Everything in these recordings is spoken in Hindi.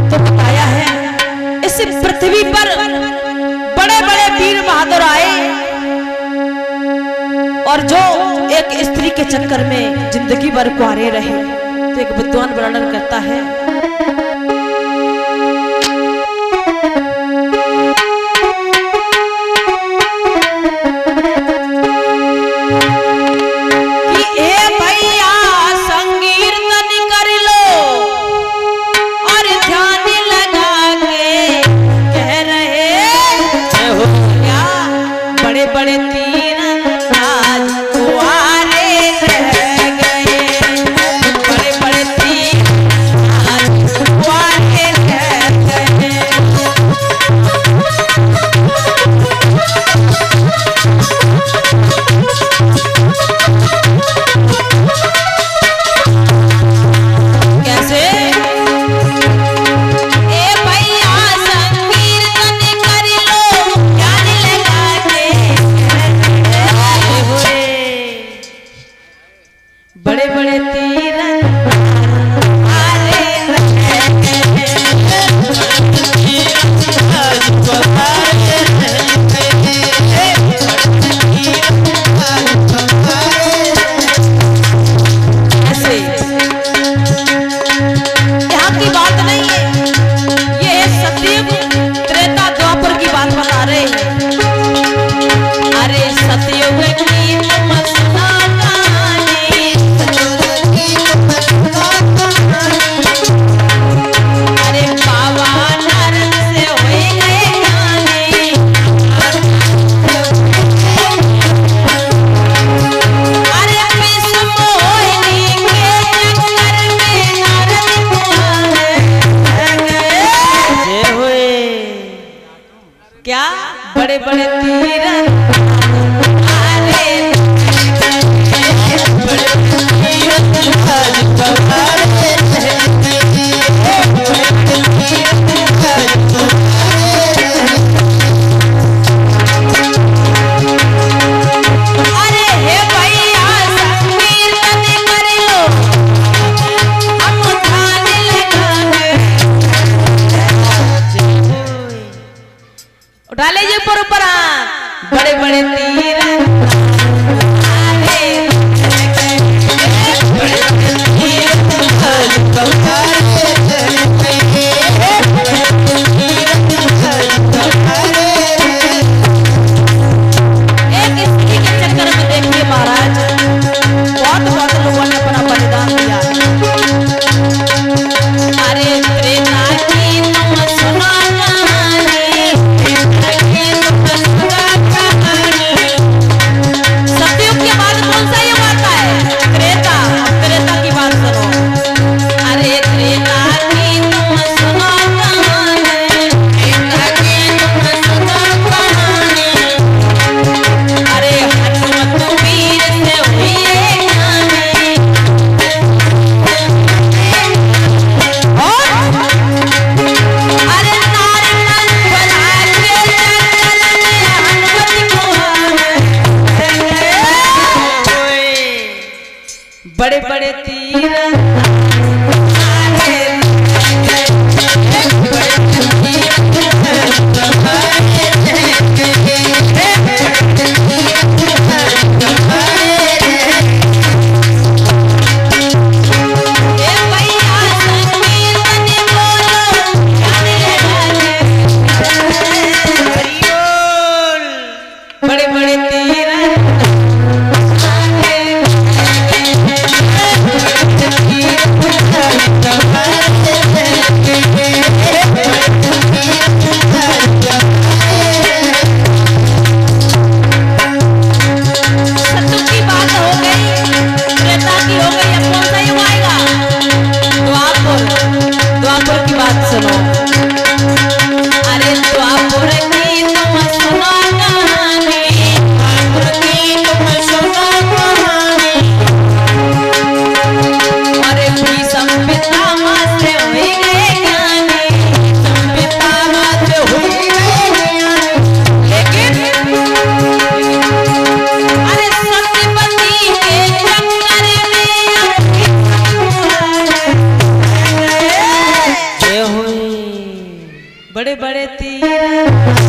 तो बताया है इस पृथ्वी पर बड़े बड़े वीर बहादुर आए और जो एक स्त्री के चक्कर में जिंदगी भर कुंवारे रहे। तो एक विद्वान वर्णन करता है क्या बड़े बड़े तीर डाले जी ऊपर ऊपर बड़े बड़े तीर एक स्त्री के चक्कर में देखिए महाराज बहुत बहुत लोगों ने अपना बलिदान दिया। अरे त्रेता की तुम सुना कहानी बड़े बड़े तीर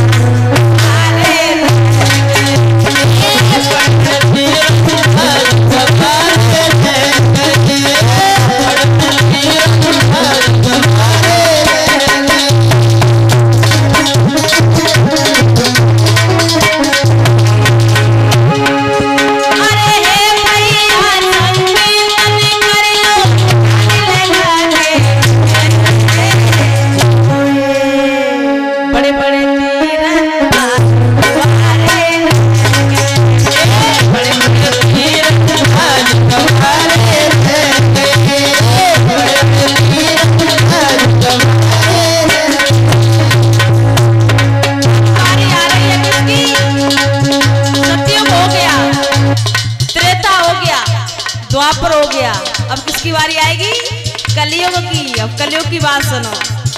द्वापर हो गया। अब किसकी बारी आएगी? कलयुग की। अब कलयुग की बात सुनो।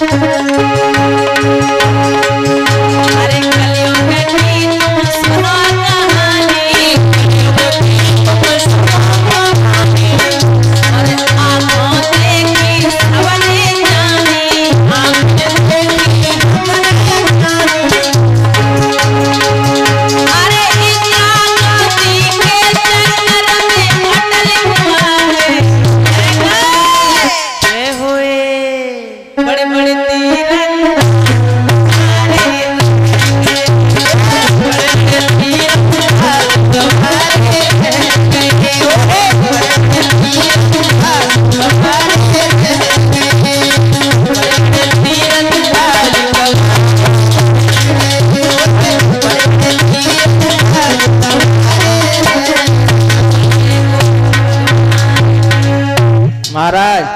अरे कलयुग की तुम सुनो कहानी, अरे आँखों देखी सबने जानी, अरे इंदिरा गांधी के चक्कर में अटल कुमार हुए बड़े बड़े महाराज